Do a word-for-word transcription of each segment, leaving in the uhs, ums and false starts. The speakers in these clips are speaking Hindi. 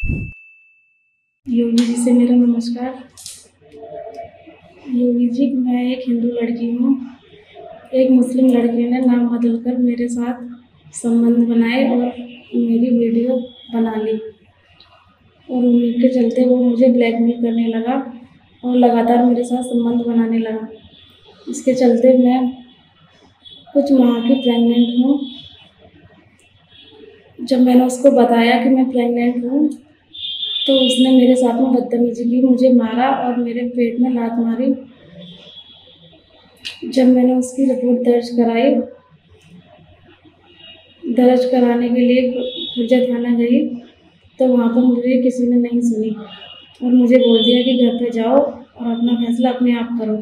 योगी जी से मेरा नमस्कार। योगी जी, मैं एक हिंदू लड़की हूँ। एक मुस्लिम लड़के ने नाम बदलकर मेरे साथ संबंध बनाए और मेरी वीडियो बना ली, और उन्हीं के चलते वो मुझे ब्लैकमेल करने लगा और लगातार मेरे साथ संबंध बनाने लगा। इसके चलते मैं कुछ माह की प्रेग्नेंट हूँ। जब मैंने उसको बताया कि मैं प्रेग्नेंट हूँ तो उसने मेरे साथ में बदतमीजी की, मुझे मारा और मेरे पेट में लात मारी। जब मैंने उसकी रिपोर्ट दर्ज कराई, दर्ज कराने के लिए खुर्जा थाना गई तो वहाँ पर मुझे किसी ने नहीं सुनी और मुझे बोल दिया कि घर पे जाओ और अपना फैसला अपने आप करो।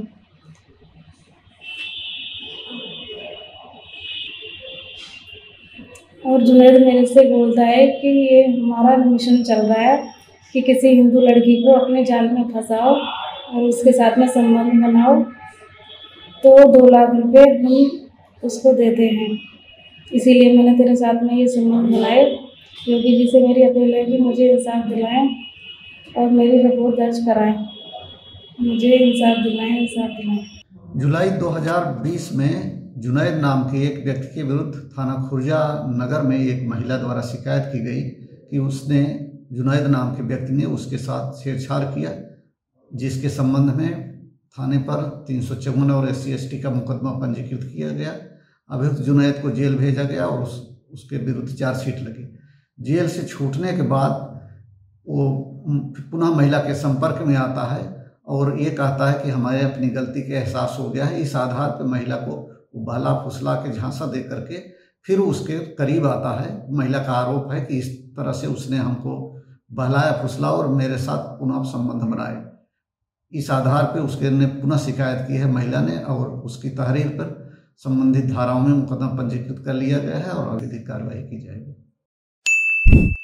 और जुनैद मेरे से बोलता है कि ये हमारा मिशन चल रहा है कि किसी हिंदू लड़की को अपने जाल में फंसाओ और उसके साथ में संबंध बनाओ तो दो लाख रुपए हम उसको देते हैं। इसीलिए मैंने तेरे साथ में ये संबंध बनाए। योगी जी से मेरी अपील है कि मुझे इंसाफ दिलाएं और मेरी रिपोर्ट दर्ज कराएं। मुझे इंसाफ दिलाएं, इंसाफ दिलाएं। जुलाई दो हज़ार बीस में जुनैद नाम के एक व्यक्ति के विरुद्ध थाना खुर्जा नगर में एक महिला द्वारा शिकायत की गई कि उसने जुनैद नाम के व्यक्ति ने उसके साथ छेड़छाड़ किया, जिसके संबंध में थाने पर तीन सौ चौवन और एस सी एस टी का मुकदमा पंजीकृत किया गया। अभियुक्त जुनैद को जेल भेजा गया और उस, उसके विरुद्ध चार्जशीट लगी। जेल से छूटने के बाद वो पुनः महिला के संपर्क में आता है और ये कहता है कि हमारे अपनी गलती के एहसास हो गया है। इस आधार पर महिला को बहला फुसला के झांसा दे करके फिर उसके करीब आता है। महिला का आरोप है कि इस तरह से उसने हमको बहलाया फुसला और मेरे साथ पुनः संबंध बनाए। इस आधार पर उसके ने पुनः शिकायत की है महिला ने और उसकी तहरीर पर संबंधित धाराओं में मुकदमा पंजीकृत कर लिया गया है और विधिक कार्रवाई की जाएगी।